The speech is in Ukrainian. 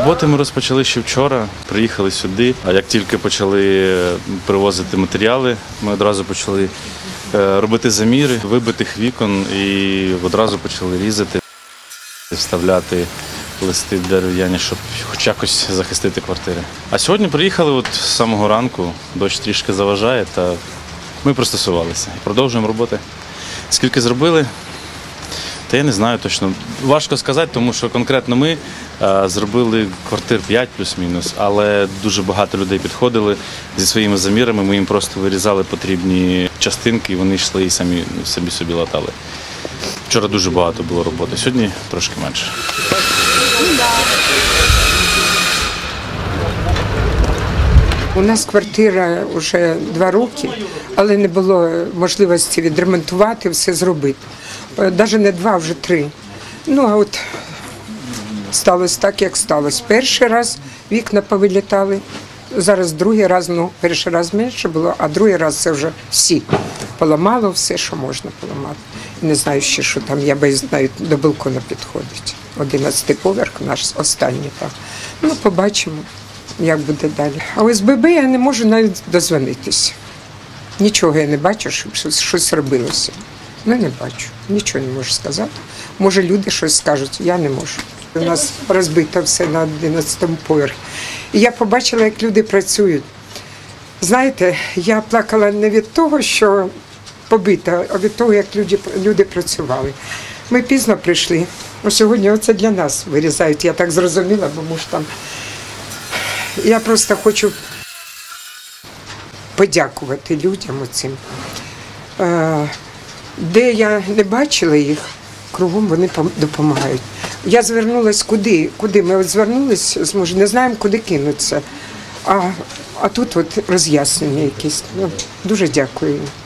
Роботи ми розпочали ще вчора, приїхали сюди, а як тільки почали привозити матеріали, ми одразу почали робити заміри вибитих вікон і одразу почали різати, вставляти листи дерев'яні, щоб хоч якось захистити квартири. А сьогодні приїхали от з самого ранку, дощ трішки заважає, та ми пристосувалися. Продовжуємо роботи. Скільки зробили? Та я не знаю точно. Важко сказати, тому що конкретно ми зробили квартир 5 плюс-мінус, але дуже багато людей підходили зі своїми замірами, ми їм просто вирізали потрібні частинки і вони йшли і самі собі латали. Вчора дуже багато було роботи, сьогодні трошки менше. У нас квартира вже 2 роки, але не було можливості відремонтувати, все зробити. Навіть не 2, а вже 3. Ну, а от сталося так, як сталося. Перший раз вікна повилітали, зараз другий раз, ну, перший раз менше було, а другий раз це вже всі. Поламало все, що можна поламати. Не знаю ще, що там, я боюсь, навіть до балкона підходить. 11-й поверх наш, останній там. Ну, побачимо, як буде далі. А ОСББ я не можу навіть дозвонитися. Нічого я не бачу, щоб щось робилося. Ну, не бачу, нічого не можу сказати. Може, люди щось скажуть, я не можу. У нас розбито все на 11-му поверхі. І я побачила, як люди працюють. Знаєте, я плакала не від того, що побита, а від того, як люди працювали. Ми пізно прийшли. Сьогодні оце для нас вирізають, я так зрозуміла, бо ж там. Я просто хочу подякувати людям оцим. Де я не бачила їх, кругом вони допомагають. Я звернулася куди? Ми от звернулися, не знаємо, куди кинутися. А тут от роз'яснення якісь. Ну, дуже дякую.